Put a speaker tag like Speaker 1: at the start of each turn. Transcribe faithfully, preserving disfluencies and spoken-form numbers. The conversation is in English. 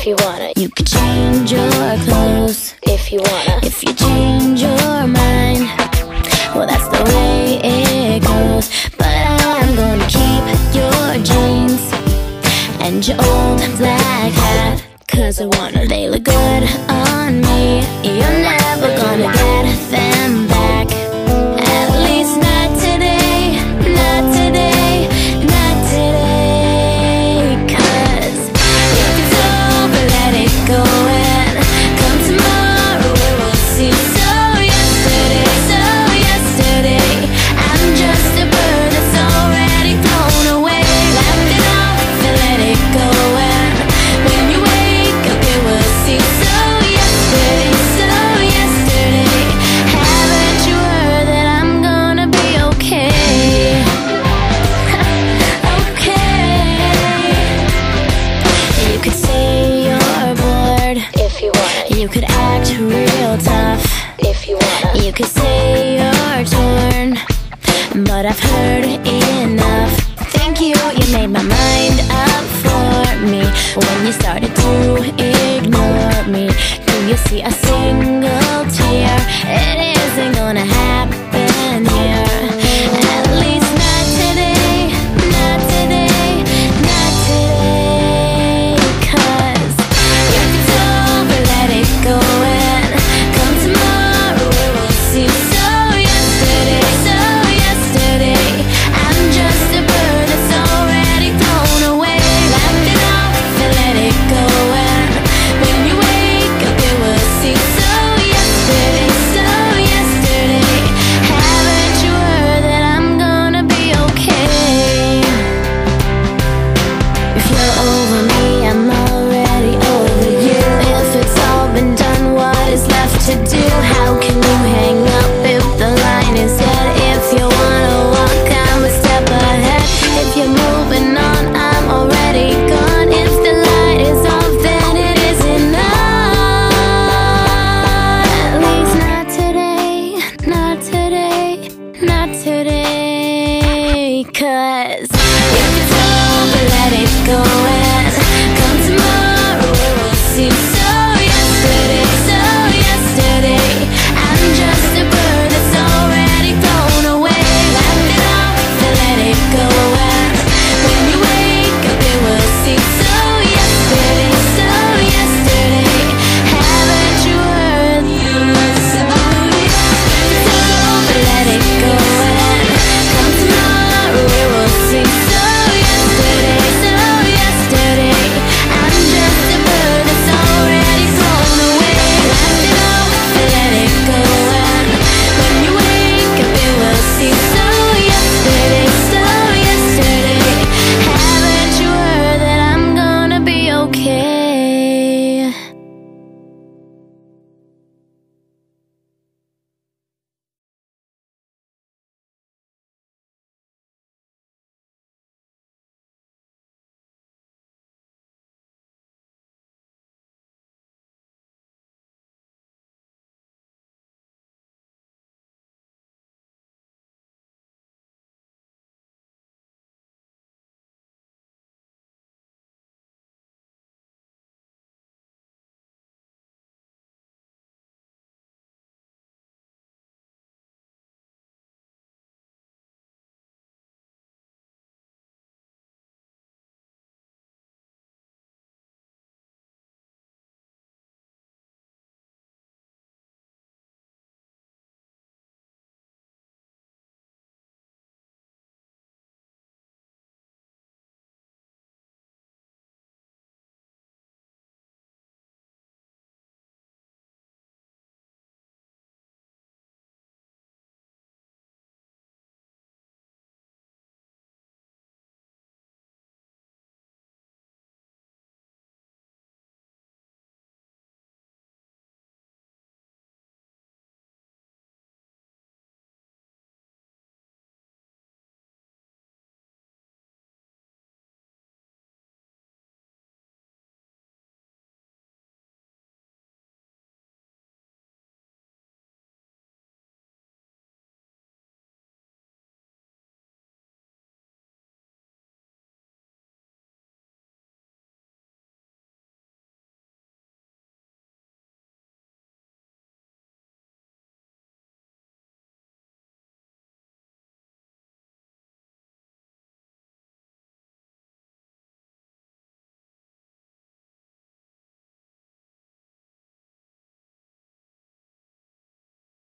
Speaker 1: you wanna. You could change your clothes if you wanna. If you change your mind, well, that's the way it goes. But I'm gonna keep your jeans and your old black hat, 'cause I wanna. They look good on me. You're never gonna get them back. At least not today, not today, not today. 'Cause if it's over, let it go, and come tomorrow we will see. So yesterday, so yesterday, I'm just a bird that's already flown away. Laugh it off and let it go, and when you wake up you will see. So yesterday, so yesterday, haven't you heard that I'm gonna be okay? Okay. You could say you're bored if you want. You could act real tough if you want. You could say you're torn, but I've heard enough. Thank you, you made my mind up for me. When you started to ignore me, do you see a single tear? It isn't gonna happen